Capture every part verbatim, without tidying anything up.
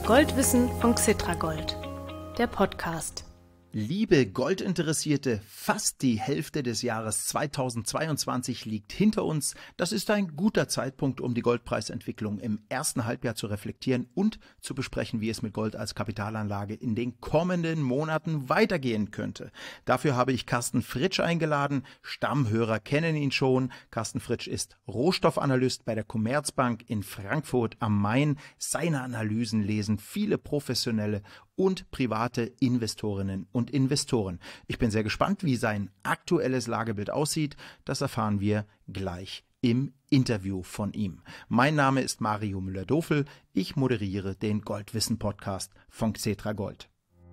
Goldwissen von Xetragold, der Podcast. Liebe Goldinteressierte, fast die Hälfte des Jahres zweitausendzweiundzwanzig liegt hinter uns. Das ist ein guter Zeitpunkt, um die Goldpreisentwicklung im ersten Halbjahr zu reflektieren und zu besprechen, wie es mit Gold als Kapitalanlage in den kommenden Monaten weitergehen könnte. Dafür habe ich Carsten Fritsch eingeladen. Stammhörer kennen ihn schon. Carsten Fritsch ist Rohstoffanalyst bei der Commerzbank in Frankfurt am Main. Seine Analysen lesen viele professionelle und private Investorinnen und Investoren. Ich bin sehr gespannt, wie sein aktuelles Lagebild aussieht. Das erfahren wir gleich im Interview von ihm. Mein Name ist Mario Müller-Dofel. Ich moderiere den Goldwissen-Podcast von Xetragold.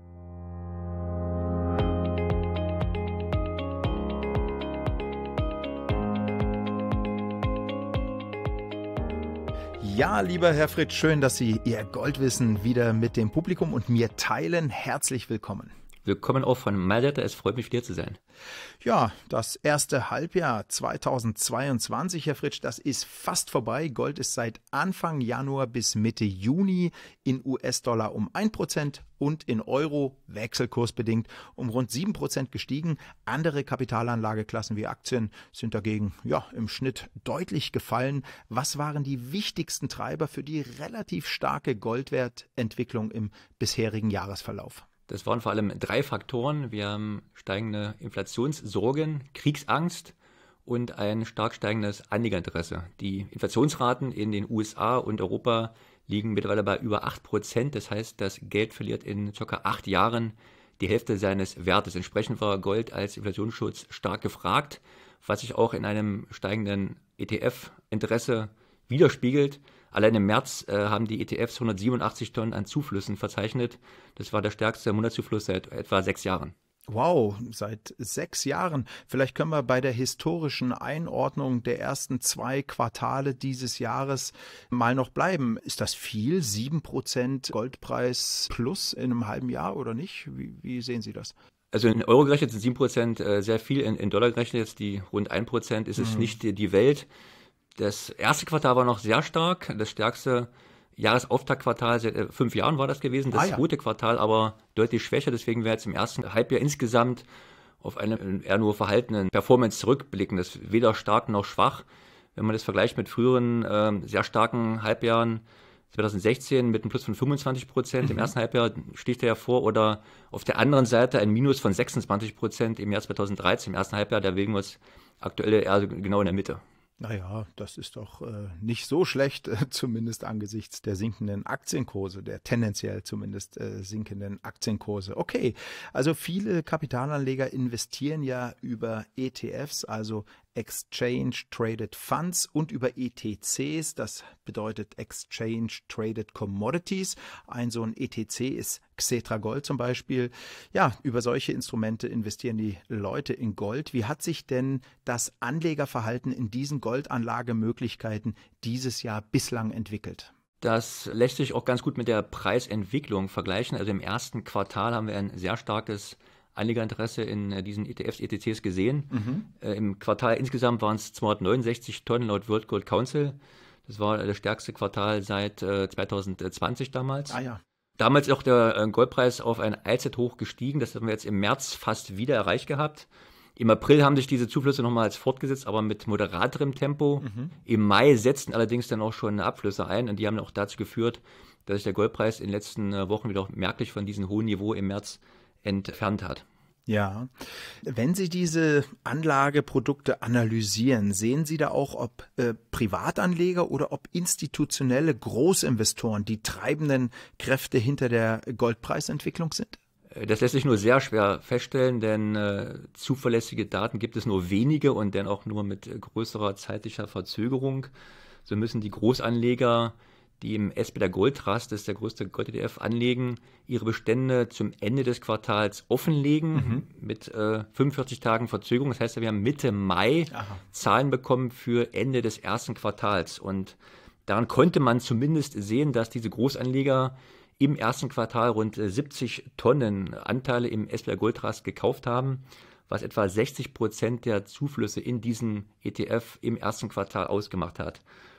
Ja, lieber Herr Fritsch, schön, dass Sie Ihr Goldwissen wieder mit dem Publikum und mir teilen. Herzlich willkommen. Willkommen auch von meiner Seite, es freut mich, hier zu sein. Ja, das erste Halbjahr zweitausendzweiundzwanzig, Herr Fritsch, das ist fast vorbei. Gold ist seit Anfang Januar bis Mitte Juni in U S-Dollar um ein Prozent und in Euro, wechselkursbedingt, um rund sieben Prozent gestiegen. Andere Kapitalanlageklassen wie Aktien sind dagegen ja, im Schnitt deutlich gefallen. Was waren die wichtigsten Treiber für die relativ starke Goldwertentwicklung im bisherigen Jahresverlauf? Das waren vor allem drei Faktoren. Wir haben steigende Inflationssorgen, Kriegsangst und ein stark steigendes Anlegerinteresse. Die Inflationsraten in den U S A und Europa liegen mittlerweile bei über acht Prozent. Das heißt, das Geld verliert in ca. acht Jahren die Hälfte seines Wertes. Entsprechend war Gold als Inflationsschutz stark gefragt, was sich auch in einem steigenden E T F-Interesse widerspiegelt. Allein im März äh, haben die E T Fs hundertsiebenundachtzig Tonnen an Zuflüssen verzeichnet. Das war der stärkste Monatszufluss seit etwa sechs Jahren. Wow, seit sechs Jahren. Vielleicht können wir bei der historischen Einordnung der ersten zwei Quartale dieses Jahres mal noch bleiben. Ist das viel? sieben Prozent Goldpreis plus in einem halben Jahr oder nicht? Wie, wie sehen Sie das? Also in Euro gerechnet sind sieben Prozent äh, sehr viel. In, in Dollar gerechnet jetzt die rund ein Prozent ist es mhm. nicht die, die Welt. Das erste Quartal war noch sehr stark. Das stärkste Jahresauftaktquartal seit fünf Jahren war das gewesen. Das ah, ja. zweite Quartal aber deutlich schwächer. Deswegen wir jetzt im ersten Halbjahr insgesamt auf eine eher nur verhaltenen Performance zurückblicken. Das ist weder stark noch schwach. Wenn man das vergleicht mit früheren äh, sehr starken Halbjahren, zweitausendsechzehn mit einem Plus von fünfundzwanzig Prozent im ersten Halbjahr sticht er hervor, oder auf der anderen Seite ein Minus von sechsundzwanzig Prozent im Jahr zweitausenddreizehn im ersten Halbjahr. Da bewegen wir uns aktuell eher genau in der Mitte. Naja, das ist doch äh, nicht so schlecht, äh, zumindest angesichts der sinkenden Aktienkurse, der tendenziell zumindest äh, sinkenden Aktienkurse. Okay, also viele Kapitalanleger investieren ja über E T Fs, also Exchange Traded Funds, und über E T Cs, das bedeutet Exchange Traded Commodities. Ein so ein E T C ist Xetragold zum Beispiel. Ja, über solche Instrumente investieren die Leute in Gold. Wie hat sich denn das Anlegerverhalten in diesen Goldanlagemöglichkeiten dieses Jahr bislang entwickelt? Das lässt sich auch ganz gut mit der Preisentwicklung vergleichen. Also im ersten Quartal haben wir ein sehr starkes Anlegerinteresse in diesen E T Fs, E T Cs gesehen. Mhm. Äh, Im Quartal insgesamt waren es zweihundertneunundsechzig Tonnen laut World Gold Council. Das war das stärkste Quartal seit äh, zweitausendzwanzig damals. Ah ja. Damals ist auch der äh, Goldpreis auf ein Allzeithoch gestiegen. Das haben wir jetzt im März fast wieder erreicht gehabt. Im April haben sich diese Zuflüsse nochmals fortgesetzt, aber mit moderaterem Tempo. Mhm. Im Mai setzten allerdings dann auch schon Abflüsse ein, und die haben auch dazu geführt, dass sich der Goldpreis in den letzten äh, Wochen wieder merklich von diesem hohen Niveau im März entfernt hat. Ja, wenn Sie diese Anlageprodukte analysieren, sehen Sie da auch, ob äh, Privatanleger oder ob institutionelle Großinvestoren die treibenden Kräfte hinter der Goldpreisentwicklung sind? Das lässt sich nur sehr schwer feststellen, denn äh, zuverlässige Daten gibt es nur wenige und dann auch nur mit größerer zeitlicher Verzögerung. So müssen die Großanleger, die im S B der Gold Trust, das ist der größte Gold-E T F, anlegen, ihre Bestände zum Ende des Quartals offenlegen, mhm. mit äh, fünfundvierzig Tagen Verzögerung. Das heißt, wir haben Mitte Mai Aha. Zahlen bekommen für Ende des ersten Quartals. Und daran konnte man zumindest sehen, dass diese Großanleger im ersten Quartal rund siebzig Tonnen Anteile im S B der Gold Trust gekauft haben, was etwa sechzig Prozent der Zuflüsse in diesen E T F im ersten Quartal ausgemacht hat.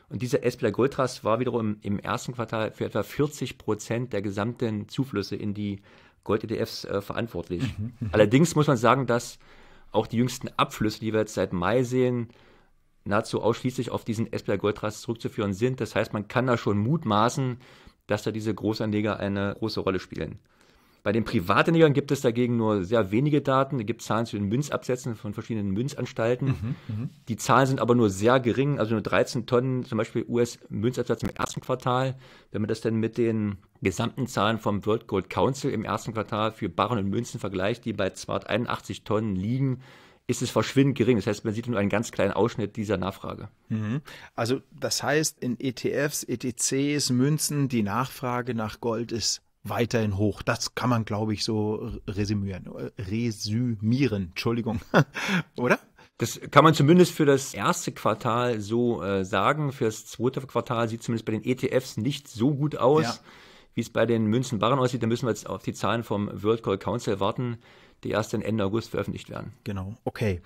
Und dieser S B I Gold Trust war wiederum im ersten Quartal für etwa vierzig Prozent der gesamten Zuflüsse in die Gold-E T Fs äh, verantwortlich. Mhm, Allerdings muss man sagen, dass auch die jüngsten Abflüsse, die wir jetzt seit Mai sehen, nahezu ausschließlich auf diesen S B I Gold Trust zurückzuführen sind. Das heißt, man kann da schon mutmaßen, dass da diese Großanleger eine große Rolle spielen. Bei den Privatanlegern gibt es dagegen nur sehr wenige Daten. Es gibt Zahlen zu den Münzabsätzen von verschiedenen Münzanstalten. Mhm, mh. Die Zahlen sind aber nur sehr gering, also nur dreizehn Tonnen, zum Beispiel U S-Münzabsatz im ersten Quartal. Wenn man das dann mit den gesamten Zahlen vom World Gold Council im ersten Quartal für Barren und Münzen vergleicht, die bei zweihunderteinundachtzig Tonnen liegen, ist es verschwindend gering. Das heißt, man sieht nur einen ganz kleinen Ausschnitt dieser Nachfrage. Mhm. Also das heißt, in E T Fs, E T Cs, Münzen, die Nachfrage nach Gold ist weiterhin hoch. Das kann man, glaube ich, so resümieren. Resümieren, Entschuldigung. Oder? Das kann man zumindest für das erste Quartal so äh, sagen. Für das zweite Quartal sieht es zumindest bei den E T Fs nicht so gut aus, ja. Wie es bei den Münzenbarren aussieht. Da müssen wir jetzt auf die Zahlen vom World Gold Council warten, die erst Ende August veröffentlicht werden. Genau, okay.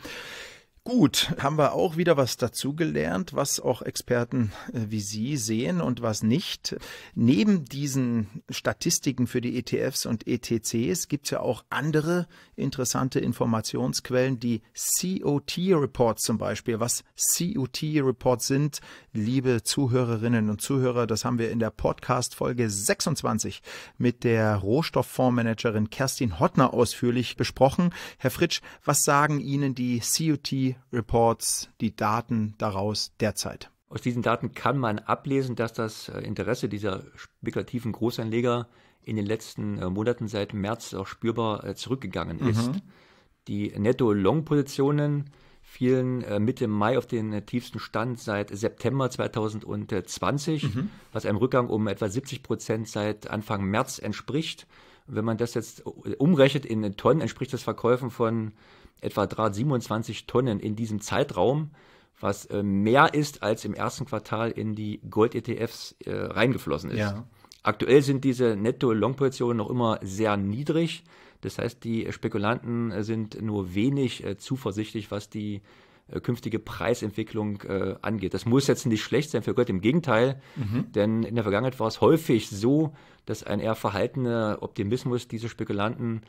Gut, haben wir auch wieder was dazugelernt, was auch Experten äh, wie Sie sehen und was nicht. Neben diesen Statistiken für die E T Fs und E T Cs gibt es ja auch andere interessante Informationsquellen, die C O T-Reports zum Beispiel. Was C O T-Reports sind, liebe Zuhörerinnen und Zuhörer, das haben wir in der Podcast-Folge sechsundzwanzig mit der Rohstofffondsmanagerin Kerstin Hottner ausführlich besprochen. Herr Fritsch, was sagen Ihnen die C O T-Reports, die Daten daraus derzeit? Aus diesen Daten kann man ablesen, dass das Interesse dieser spekulativen Großanleger in den letzten Monaten seit März auch spürbar zurückgegangen ist. Mhm. Die Netto-Long-Positionen fielen Mitte Mai auf den tiefsten Stand seit September zweitausendzwanzig, mhm. was einem Rückgang um etwa siebzig Prozent seit Anfang März entspricht. Wenn man das jetzt umrechnet in Tonnen, entspricht das Verkäufen von etwa dreihundertsiebenundzwanzig Tonnen in diesem Zeitraum, was äh, mehr ist, als im ersten Quartal in die Gold-E T Fs äh, reingeflossen ist. Ja. Aktuell sind diese Netto-Long-Positionen noch immer sehr niedrig. Das heißt, die Spekulanten sind nur wenig äh, zuversichtlich, was die äh, künftige Preisentwicklung äh, angeht. Das muss jetzt nicht schlecht sein für Gold, im Gegenteil, mhm. denn in der Vergangenheit war es häufig so, dass ein eher verhaltener Optimismus diese Spekulanten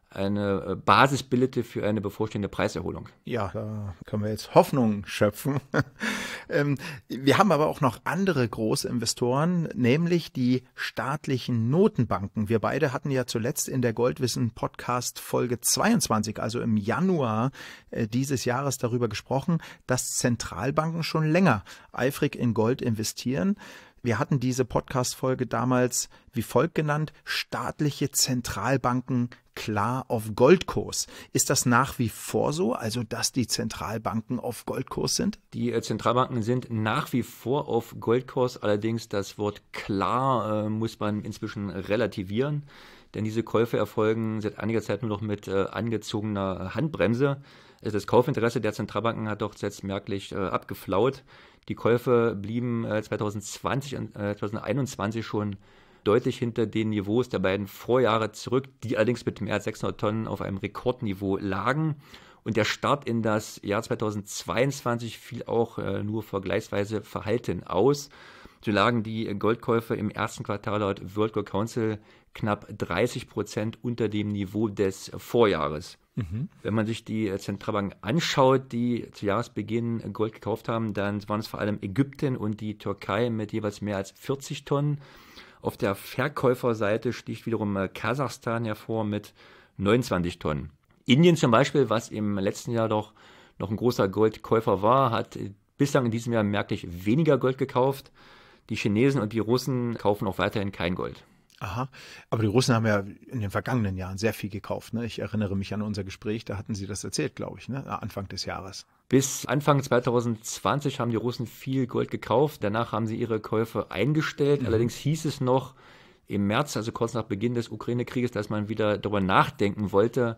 eine Basis bildete für eine bevorstehende Preiserholung. Ja, da können wir jetzt Hoffnung schöpfen. ähm, wir haben aber auch noch andere Großinvestoren, nämlich die staatlichen Notenbanken. Wir beide hatten ja zuletzt in der Goldwissen Podcast Folge zweiundzwanzig, also im Januar äh, dieses Jahres, darüber gesprochen, dass Zentralbanken schon länger eifrig in Gold investieren. Wir hatten diese Podcast-Folge damals wie folgt genannt: staatliche Zentralbanken klar auf Goldkurs. Ist das nach wie vor so, also dass die Zentralbanken auf Goldkurs sind? Die äh, Zentralbanken sind nach wie vor auf Goldkurs, allerdings das Wort klar äh, muss man inzwischen relativieren, denn diese Käufe erfolgen seit einiger Zeit nur noch mit äh, angezogener Handbremse. Also das Kaufinteresse der Zentralbanken hat doch jetzt merklich äh, abgeflaut. Die Käufe blieben äh, zweitausendzwanzig und äh, zweitausendeinundzwanzig schon deutlich hinter den Niveaus der beiden Vorjahre zurück, die allerdings mit mehr als sechshundert Tonnen auf einem Rekordniveau lagen. Und der Start in das Jahr zweitausendzweiundzwanzig fiel auch äh, nur vergleichsweise verhalten aus. So lagen die Goldkäufe im ersten Quartal laut World Gold Council knapp dreißig Prozent unter dem Niveau des Vorjahres. Mhm. Wenn man sich die Zentralbanken anschaut, die zu Jahresbeginn Gold gekauft haben, dann waren es vor allem Ägypten und die Türkei mit jeweils mehr als vierzig Tonnen. Auf der Verkäuferseite sticht wiederum Kasachstan hervor mit neunundzwanzig Tonnen. Indien zum Beispiel, was im letzten Jahr doch noch ein großer Goldkäufer war, hat bislang in diesem Jahr merklich weniger Gold gekauft. Die Chinesen und die Russen kaufen auch weiterhin kein Gold. Aha, aber die Russen haben ja in den vergangenen Jahren sehr viel gekauft. Ne? Ich erinnere mich an unser Gespräch, da hatten Sie das erzählt, glaube ich, ne? Anfang des Jahres. Bis Anfang zweitausendzwanzig haben die Russen viel Gold gekauft. Danach haben sie ihre Käufe eingestellt. Mhm. Allerdings hieß es noch im März, also kurz nach Beginn des Ukraine-Krieges, dass man wieder darüber nachdenken wollte,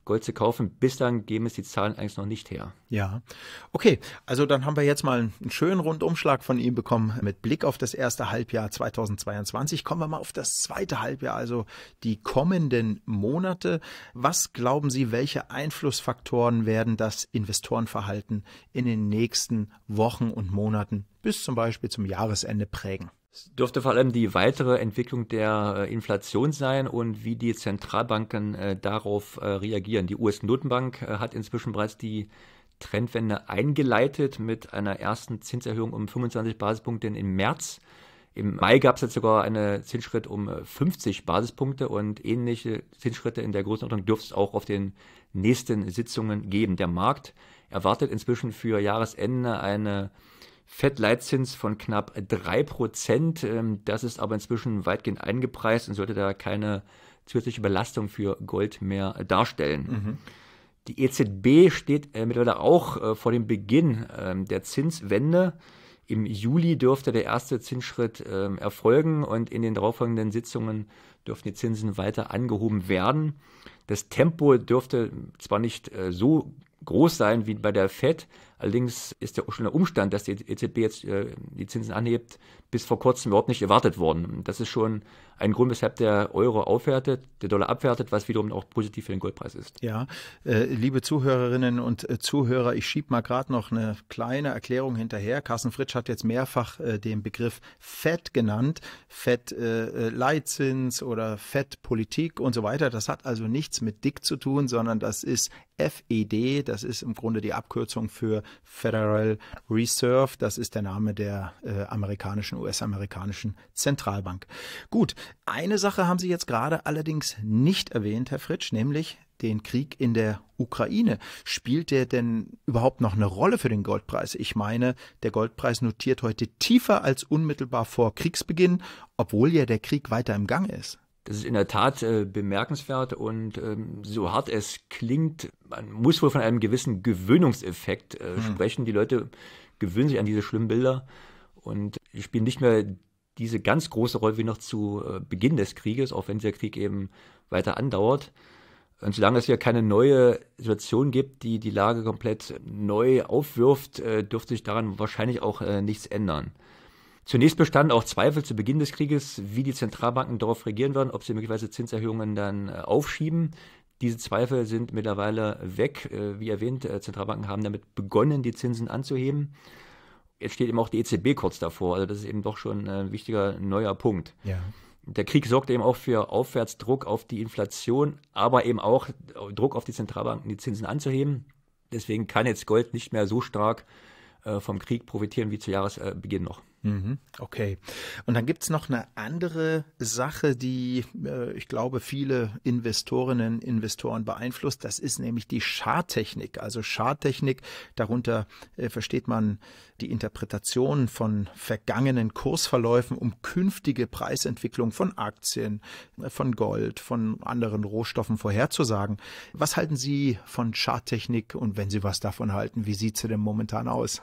Gold zu kaufen. Bislang geben es die Zahlen eigentlich noch nicht her. Ja, okay. Also dann haben wir jetzt mal einen schönen Rundumschlag von Ihnen bekommen mit Blick auf das erste Halbjahr zweitausendzweiundzwanzig. Kommen wir mal auf das zweite Halbjahr, also die kommenden Monate. Was glauben Sie, welche Einflussfaktoren werden das Investorenverhalten in den nächsten Wochen und Monaten bis zum Beispiel zum Jahresende prägen? Es dürfte vor allem die weitere Entwicklung der äh, Inflation sein und wie die Zentralbanken äh, darauf äh, reagieren. Die U S-Notenbank äh, hat inzwischen bereits die Trendwende eingeleitet mit einer ersten Zinserhöhung um fünfundzwanzig Basispunkte im März. Im Mai gab es jetzt sogar einen Zinsschritt um äh, fünfzig Basispunkte und ähnliche Zinsschritte in der Größenordnung dürfte es auch auf den nächsten Sitzungen geben. Der Markt erwartet inzwischen für Jahresende eine Fed-Leitzins von knapp drei Prozent. Das ist aber inzwischen weitgehend eingepreist und sollte da keine zusätzliche Belastung für Gold mehr darstellen. Mhm. Die E Z B steht mittlerweile auch vor dem Beginn der Zinswende. Im Juli dürfte der erste Zinsschritt erfolgen und in den darauffolgenden Sitzungen dürften die Zinsen weiter angehoben werden. Das Tempo dürfte zwar nicht so groß sein wie bei der Fed. Allerdings ist ja auch schon der Umstand, dass die E Z B jetzt äh, die Zinsen anhebt, bis vor kurzem überhaupt nicht erwartet worden. Das ist schon ein Grund, weshalb der Euro aufwertet, der Dollar abwertet, was wiederum auch positiv für den Goldpreis ist. Ja, äh, liebe Zuhörerinnen und äh, Zuhörer, ich schiebe mal gerade noch eine kleine Erklärung hinterher. Carsten Fritsch hat jetzt mehrfach äh, den Begriff Fed genannt, Fed-Leitzins äh, oder Fed-Politik und so weiter. Das hat also nichts mit dick zu tun, sondern das ist F E D, das ist im Grunde die Abkürzung für Federal Reserve, das ist der Name der äh, amerikanischen, U S-amerikanischen Zentralbank. Gut, eine Sache haben Sie jetzt gerade allerdings nicht erwähnt, Herr Fritsch, nämlich den Krieg in der Ukraine. Spielt der denn überhaupt noch eine Rolle für den Goldpreis? Ich meine, der Goldpreis notiert heute tiefer als unmittelbar vor Kriegsbeginn, obwohl ja der Krieg weiter im Gange ist. Das ist in der Tat äh, bemerkenswert und ähm, so hart es klingt, man muss wohl von einem gewissen Gewöhnungseffekt äh, hm. sprechen. Die Leute gewöhnen sich an diese schlimmen Bilder und spielen nicht mehr diese ganz große Rolle wie noch zu äh, Beginn des Krieges, auch wenn dieser Krieg eben weiter andauert. Und solange es hier keine neue Situation gibt, die die Lage komplett neu aufwirft, äh, dürfte sich daran wahrscheinlich auch äh, nichts ändern. Zunächst bestanden auch Zweifel zu Beginn des Krieges, wie die Zentralbanken darauf reagieren werden, ob sie möglicherweise Zinserhöhungen dann aufschieben. Diese Zweifel sind mittlerweile weg. Wie erwähnt, Zentralbanken haben damit begonnen, die Zinsen anzuheben. Jetzt steht eben auch die E Z B kurz davor. Also das ist eben doch schon ein wichtiger neuer Punkt. Ja. Der Krieg sorgt eben auch für Aufwärtsdruck auf die Inflation, aber eben auch Druck auf die Zentralbanken, die Zinsen anzuheben. Deswegen kann jetzt Gold nicht mehr so stark vom Krieg profitieren wie zu Jahresbeginn noch. Okay. Und dann gibt es noch eine andere Sache, die, äh, ich glaube, viele Investorinnen und Investoren beeinflusst. Das ist nämlich die Charttechnik. Also Charttechnik, darunter äh, versteht man die Interpretation von vergangenen Kursverläufen, um künftige Preisentwicklung von Aktien, äh, von Gold, von anderen Rohstoffen vorherzusagen. Was halten Sie von Charttechnik und wenn Sie was davon halten, wie sieht sie denn momentan aus?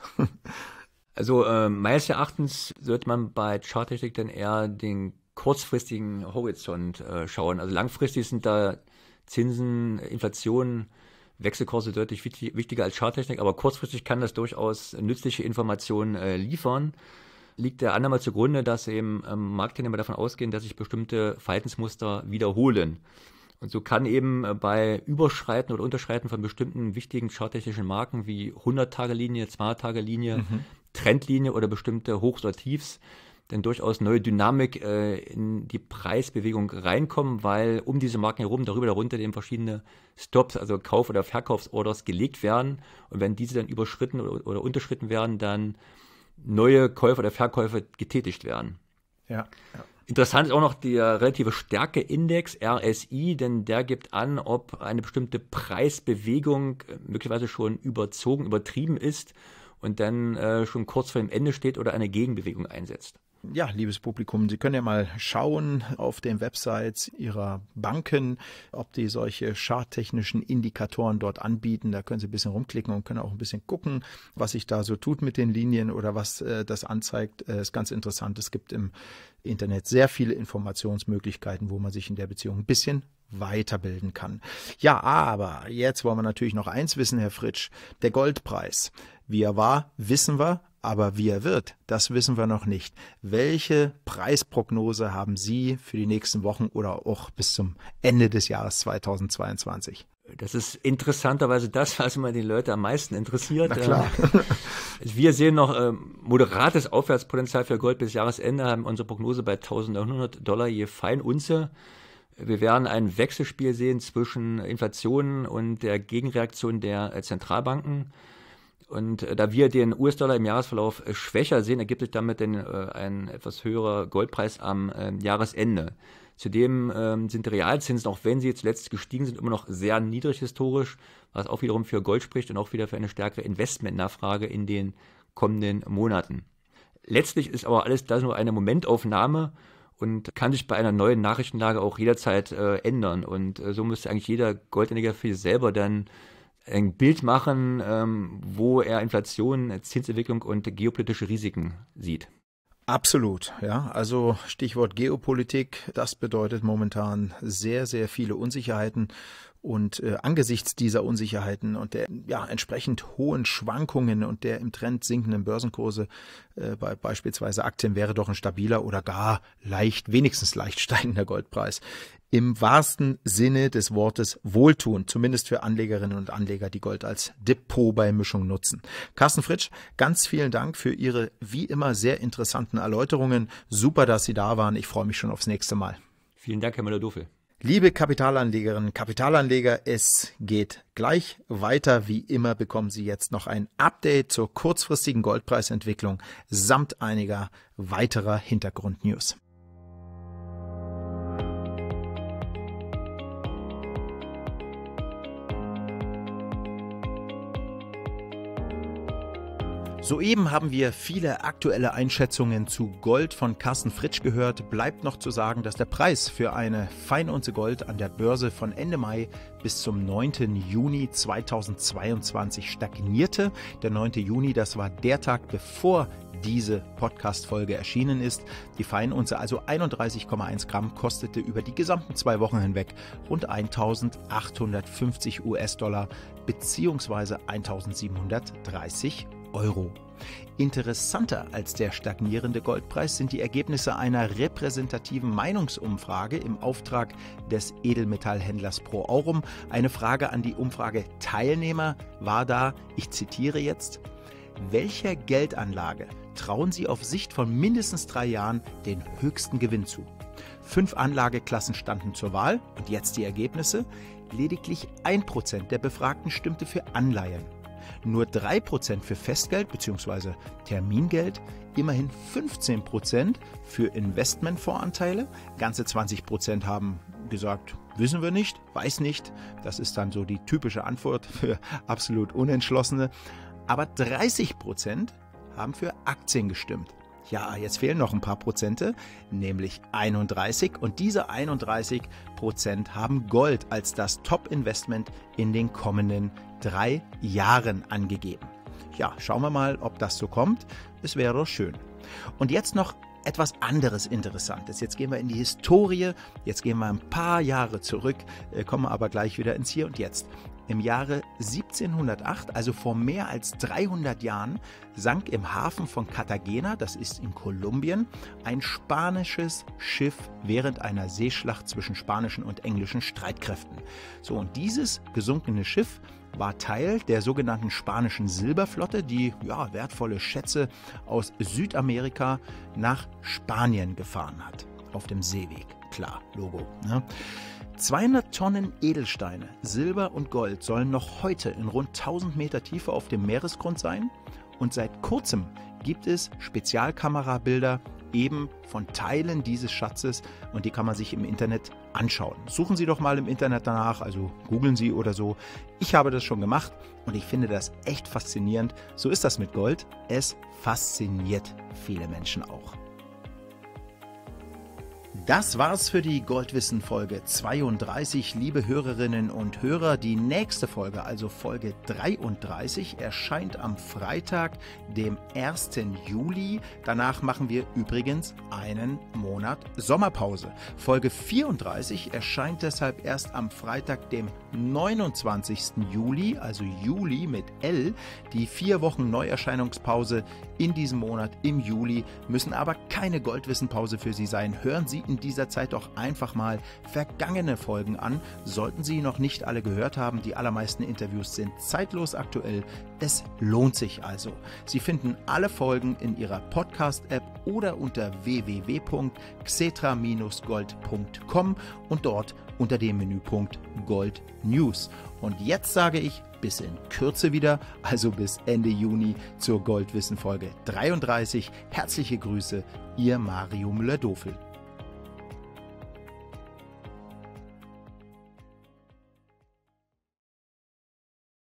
Also äh, meines Erachtens sollte man bei Charttechnik dann eher den kurzfristigen Horizont äh, schauen. Also langfristig sind da Zinsen, Inflation, Wechselkurse deutlich wichtig, wichtiger als Charttechnik, aber kurzfristig kann das durchaus nützliche Informationen äh, liefern. Liegt der Annahme zugrunde, dass eben ähm, Marktteilnehmer davon ausgehen, dass sich bestimmte Verhaltensmuster wiederholen. Und so kann eben bei Überschreiten oder Unterschreiten von bestimmten wichtigen charttechnischen Marken wie hundert-Tage-Linie, zweihundert-Tage-Linie, mhm. Trendlinie oder bestimmte Hochs oder Tiefs dann durchaus neue Dynamik äh, in die Preisbewegung reinkommen, weil um diese Marken herum, darüber, darunter eben verschiedene Stops, also Kauf- oder Verkaufsorders gelegt werden. Und wenn diese dann überschritten oder, oder unterschritten werden, dann neue Käufe oder Verkäufe getätigt werden. Ja, ja. Interessant ist auch noch der relative Stärkeindex, R S I, denn der gibt an, ob eine bestimmte Preisbewegung möglicherweise schon überzogen, übertrieben ist und dann äh, schon kurz vor dem Ende steht oder eine Gegenbewegung einsetzt. Ja, liebes Publikum, Sie können ja mal schauen auf den Websites Ihrer Banken, ob die solche charttechnischen Indikatoren dort anbieten. Da können Sie ein bisschen rumklicken und können auch ein bisschen gucken, was sich da so tut mit den Linien oder was äh, das anzeigt. Äh, ist ganz interessant. Es gibt im Internet sehr viele Informationsmöglichkeiten, wo man sich in der Beziehung ein bisschen weiterbilden kann. Ja, aber jetzt wollen wir natürlich noch eins wissen, Herr Fritsch. Der Goldpreis. Wie er war, wissen wir, aber wie er wird, das wissen wir noch nicht. Welche Preisprognose haben Sie für die nächsten Wochen oder auch bis zum Ende des Jahres zweitausendzweiundzwanzig? Das ist interessanterweise das, was immer die Leute am meisten interessiert. Na klar. Wir sehen noch äh, moderates Aufwärtspotenzial für Gold bis Jahresende, haben unsere Prognose bei eintausendneunhundert Dollar je Feinunze. Wir werden ein Wechselspiel sehen zwischen Inflation und der Gegenreaktion der äh, Zentralbanken. Und äh, da wir den U S-Dollar im Jahresverlauf äh, schwächer sehen, ergibt sich damit den, äh, ein etwas höherer Goldpreis am äh, Jahresende. Zudem ähm, sind die Realzinsen, auch wenn sie zuletzt gestiegen sind, immer noch sehr niedrig historisch, was auch wiederum für Gold spricht und auch wieder für eine stärkere Investmentnachfrage in den kommenden Monaten. Letztlich ist aber alles das nur eine Momentaufnahme und kann sich bei einer neuen Nachrichtenlage auch jederzeit äh, ändern. Und äh, so müsste eigentlich jeder Goldanleger für sich selber dann ein Bild machen, ähm, wo er Inflation, Zinsentwicklung und geopolitische Risiken sieht. Absolut, ja. Also Stichwort Geopolitik, das bedeutet momentan sehr, sehr viele Unsicherheiten. Und äh, angesichts dieser Unsicherheiten und der ja, entsprechend hohen Schwankungen und der im Trend sinkenden Börsenkurse äh, bei beispielsweise Aktien wäre doch ein stabiler oder gar leicht, wenigstens leicht steigender Goldpreis im wahrsten Sinne des Wortes wohltuend, zumindest für Anlegerinnen und Anleger, die Gold als Depotbeimischung nutzen. Carsten Fritsch, ganz vielen Dank für Ihre wie immer sehr interessanten Erläuterungen. Super, dass Sie da waren. Ich freue mich schon aufs nächste Mal. Vielen Dank, Herr Müller-Dofel. Liebe Kapitalanlegerinnen, Kapitalanleger, es geht gleich weiter. Wie immer bekommen Sie jetzt noch ein Update zur kurzfristigen Goldpreisentwicklung samt einiger weiterer Hintergrundnews. Soeben haben wir viele aktuelle Einschätzungen zu Gold von Carsten Fritsch gehört. Bleibt noch zu sagen, dass der Preis für eine Feinunze Gold an der Börse von Ende Mai bis zum neunten Juni zweitausendzweiundzwanzig stagnierte. Der neunte Juni, das war der Tag, bevor diese Podcast-Folge erschienen ist. Die Feinunze, also einunddreißig Komma eins Gramm, kostete über die gesamten zwei Wochen hinweg rund eintausendachthundertfünfzig US-Dollar bzw. eintausendsiebenhundertdreißig Euro. Interessanter als der stagnierende Goldpreis sind die Ergebnisse einer repräsentativen Meinungsumfrage im Auftrag des Edelmetallhändlers Pro Aurum. Eine Frage an die Umfrageteilnehmer war da, ich zitiere jetzt: Welcher Geldanlage trauen Sie auf Sicht von mindestens drei Jahren den höchsten Gewinn zu? Fünf Anlageklassen standen zur Wahl und jetzt die Ergebnisse. Lediglich ein Prozent der Befragten stimmte für Anleihen. Nur drei Prozent für Festgeld bzw. Termingeld, immerhin fünfzehn Prozent für Investmentfondsanteile, ganze zwanzig Prozent haben gesagt, wissen wir nicht, weiß nicht. Das ist dann so die typische Antwort für absolut Unentschlossene. Aber dreißig Prozent haben für Aktien gestimmt. Ja, jetzt fehlen noch ein paar Prozente, nämlich einunddreißig. Und diese einunddreißig Prozent haben Gold als das Top-Investment in den kommenden drei Jahren angegeben. Ja, schauen wir mal, ob das so kommt. Es wäre doch schön. Und jetzt noch etwas anderes Interessantes. Jetzt gehen wir in die Historie, jetzt gehen wir ein paar Jahre zurück, kommen aber gleich wieder ins Hier und Jetzt. Im Jahre siebzehnhundertacht, also vor mehr als dreihundert Jahren, sank im Hafen von Cartagena, das ist in Kolumbien, ein spanisches Schiff während einer Seeschlacht zwischen spanischen und englischen Streitkräften. So, und dieses gesunkene Schiff war Teil der sogenannten spanischen Silberflotte, die ja, wertvolle Schätze aus Südamerika nach Spanien gefahren hat. Auf dem Seeweg, klar, Logo, ne? zweihundert Tonnen Edelsteine, Silber und Gold sollen noch heute in rund tausend Meter Tiefe auf dem Meeresgrund sein. Und seit kurzem gibt es Spezialkamerabilder eben von Teilen dieses Schatzes und die kann man sich im Internet anschauen. Suchen Sie doch mal im Internet danach, also googeln Sie oder so. Ich habe das schon gemacht und ich finde das echt faszinierend. So ist das mit Gold. Es fasziniert viele Menschen auch. Das war's für die Goldwissen Folge zweiunddreißig, liebe Hörerinnen und Hörer. Die nächste Folge, also Folge dreiunddreißig, erscheint am Freitag, dem ersten Juli. Danach machen wir übrigens einen Monat Sommerpause. Folge vierunddreißig erscheint deshalb erst am Freitag, dem neunundzwanzigsten Juli, also Juli mit L. Die vier Wochen Neuerscheinungspause in diesem Monat im Juli müssen aber keine Goldwissenpause für Sie sein. Hören Sie in dieser Zeit doch einfach mal vergangene Folgen an. Sollten Sie noch nicht alle gehört haben, die allermeisten Interviews sind zeitlos aktuell. Es lohnt sich also. Sie finden alle Folgen in Ihrer Podcast-App oder unter w w w punkt xetra Bindestrich gold punkt com und dort unter dem Menüpunkt Gold News. Und jetzt sage ich bis in Kürze wieder, also bis Ende Juni zur Goldwissen Folge dreiunddreißig. Herzliche Grüße, Ihr Mario Müller-Dofel.